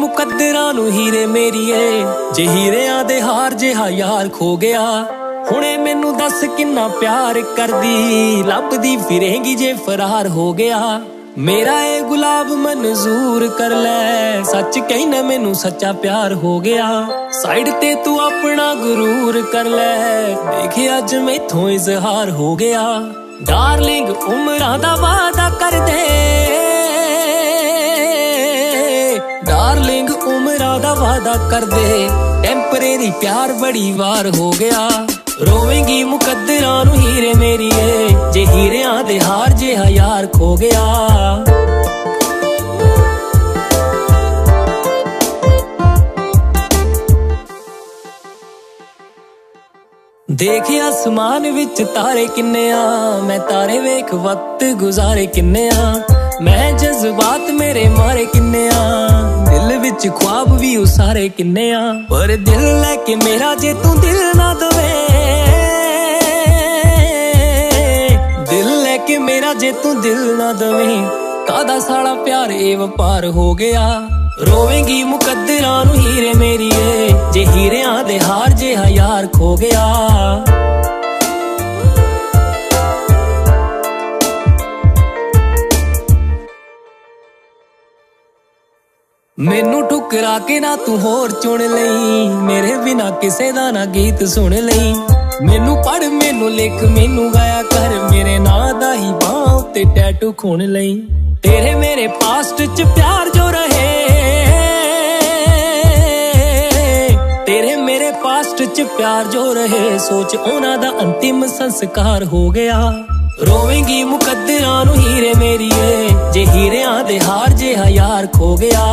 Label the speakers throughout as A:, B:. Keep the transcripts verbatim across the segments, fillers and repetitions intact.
A: मुकद्दरां नूं हीरे मेरीए, जे हीरियां दे हार जिहा यार खो गया। हुणे मैनू दस किन्ना प्यार करदी, लभदी फिरेंगी जे फरार हो गया। मेरा ए गुलाब मंजूर कर ले, सच कहना मैनू सच्चा प्यार हो गया। साइड ते तू अपना गुरूर कर ले, देखे अज मैथों इजहार हो गया। डार्लिंग उमरां दा वादा कर दे, डार्लिंग उमरां दा वादा कर दे, टेम्परेरी प्यार बड़ी वार हो गया। रोवेंगी मुकद्दरां नूं हीरे मेरीए, जे हीरियां दे हार जिहा यार खो गया। देख आसमान विच तारे किन्ने आ, मैं तारे वेख वक्त गुजारे किन्ने आ। मैं जज्बात मेरे मारे किन्ने आ, दिल विच ख्वाब भी उसारे किन्ने आ। पर दिल लेके मेरा जे तू दिल ना दवे, दिल लेके मेरा जे तू दिल ना दवे, कादा साड़ा प्यार ए वपार हो गया। रोवेंगी मुकद्दरां नूं हीरे मेरीए, जे हीरियां दे हार जिहा यार खो गया। मैनू ठुकरा के ना तू होर चुन लई, मेरे बिना किसे दा ना गीत सुन लई। मैनू पढ़ मैनू लिख मैनू गाया कर, मेरे नां दा ही बांह ते टैटू खून लई। तेरे मेरे पास्ट च प्यार जो रहे, तेरे मेरे पास्ट च प्यार जो रहे, सोच उन्हां दा अंतिम संस्कार हो गया। रोवेंगी मुकद्दरां नूं हीरे मेरीए, जे हीरियां दे हार जिहा यार खो गया।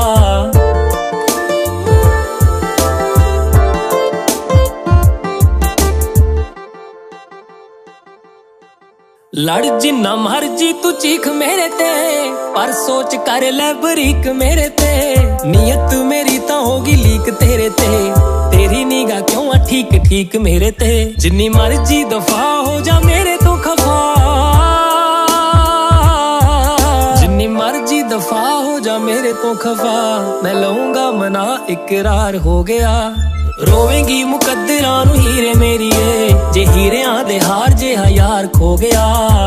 A: लड़ जिन्ना मर्जी तू चीख मेरे ते, पर सोच कर ले बरीक मेरे ते। नीयत मेरी तां होगी लीक तेरे ते, तेरी निगाह क्यों आ ठीक ठीक मेरे ते। जिन्नी मर्जी दफा हो जा मेरे तो खफा, जिन्नी मर्जी दफा हो जा मेरे तो खफा, मैं लऊंगा मना इकरार हो गया। रोवेंगी मुकद्दरां नूं हीरे मेरीए, जे हीरियां दे हार जिहा यार खो गया।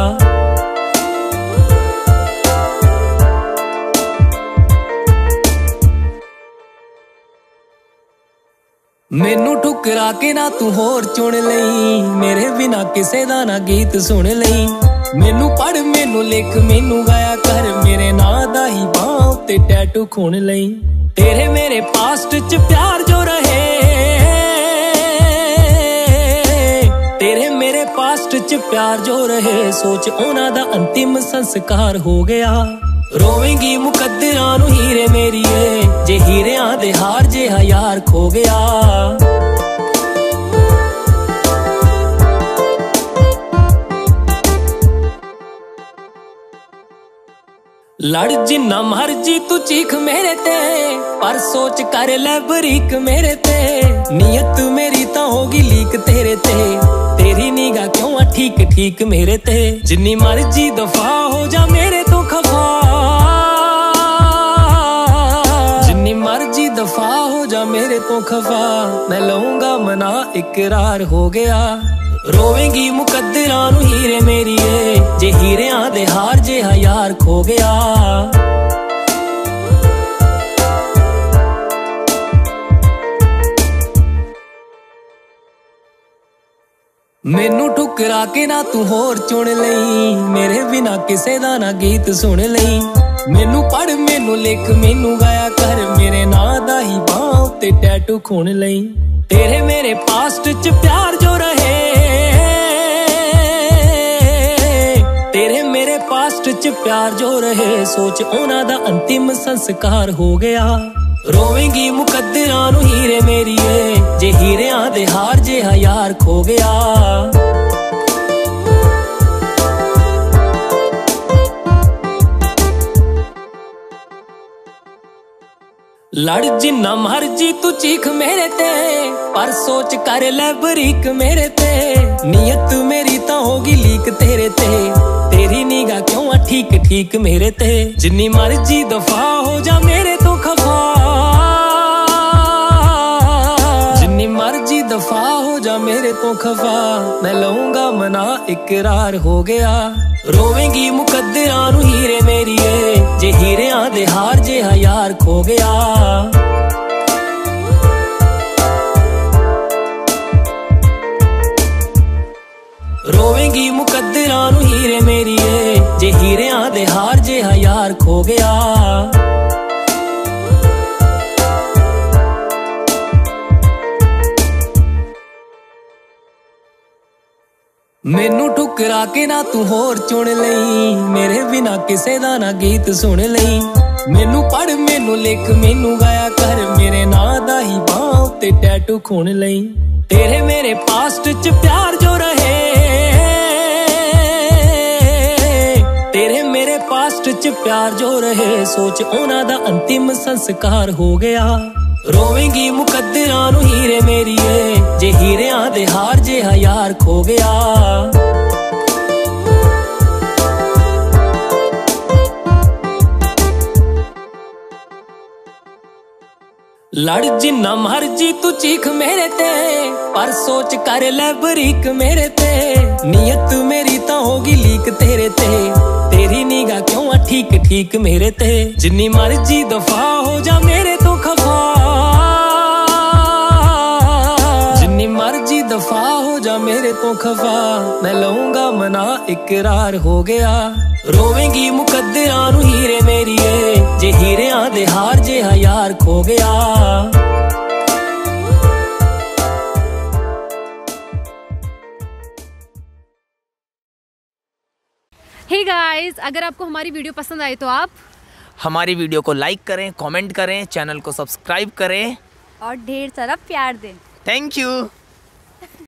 A: मैनू ठुकरा के ना तू होर चुन लई, मेरे बिना किसे दा ना गीत सुन लई। मैनू पढ़ मैनू लिख मैनू गाया कर, मेरे नां दा ही बांह ते टैटू खून लई। तेरे मेरे पास्ट च प्यार जो रहे, तेरे मेरे पास्ट च प्यार जो रहे, सोच उन्हां दा अंतिम संस्कार हो गया। रोवेंगी मुकद्दरां नूं हीरे मेरीए, जे हीरियां दे हार जिहा यार खो गया। लड़ जिन्ना मर्जी तू चीख मेरे ते, पर सोच कर ले बरीक मेरे ते। नीयत मेरी तां होगी लीक तेरे ते, तेरी निगाह क्यों आ ठीक ठीक मेरे ते। जिन्नी मर्जी दफा हो जा मेरे तो खफा, जिन्नी मर्जी दफा हो जा मेरे तो खफा, मैं लऊंगा मना इकरार हो गया। रोवेंगी मुकद्दरां नूं हीरे मेरीए, जे हीरियां दे हार जिहा यार खो गया। मैनू ठुकरा के ना तू होर चुन लई, मेरे बिना किसे दा ना गीत सुन लई। मैनू पढ़ मैनू लिख मैनू गाया कर, मेरे नां दा ही बांह ते टैटू खून लई। तेरे मेरे पास्ट च प्यार जो रहे, तेरे मेरे पास्ट च प्यार जो रहे, सोच उन्हां दा अंतिम संस्कार हो गया। रोवेंगी मुकद्दरां नूं हीरे मेरीए, जे हीरियां दे हार जिहा यार खो गया। लड़ जिन्ना मर्जी तू चीख मेरे ते, पर सोच कर ले बरीक मेरे ते। नीयत मेरी तां होगी लीक तेरे ते, तेरी निगाह क्यों आ ठीक ठीक मेरे ते। जिन्नी मर्जी दफा हो जा मेरे तो खफा, तो खफा, मैं लऊंगा मना इकरार हो गया। रोवेंगी मुकद्दरां नू हीरे मेरिए, जे हीरियां दे हार जिहा यार खो गया। रोवेंगी मुकद्दरां नू हीरे मेरिए, जे हीरियां दे हार जिहा यार खो गया। मैनू ठुकरा के ना तू होर चुन लई, मेरे बिना किसे दा ना गीत सुन लई। मैनू पढ़ मैनू लिख मैनू गाया कर, मेरे नां दा ही बांह ते टैटू खून लई। तेरे मेरे पास्ट च प्यार जो रहे, तेरे मेरे पास्ट च प्यार जो रहे, सोच ओना दा अंतिम संस्कार हो गया। रोवेंगी मुकद्दरां नू हीरे मेरिए, जे हीरियां दे हार जिहा यार खो गया। लड़ जिन्ना मर्जी तू चीख मेरे ते, पर सोच कर ले बरीक मेरे ते। नियत मेरी तां होगी लीक तेरे ते, तेरी निगाह क्यों आ ठीक ठीक मेरे ते। जिन्नी मर्जी दफा हो जा मेरे तो खफा, जिन्नी मर्जी दफा हो जा मेरे तो खफा, मैं लऊंगा मना इकरार हो गया। रोवेंगी मुकद्दरां नू हीरे मेरिए, जे हीरियां दे हार जिहा यार खो गया।
B: हे गाइस, अगर आपको हमारी वीडियो पसंद आई तो आप
C: हमारी वीडियो को लाइक करें, कमेंट करें, चैनल को सब्सक्राइब करें
B: और ढेर सारा प्यार दें।
C: Thank you.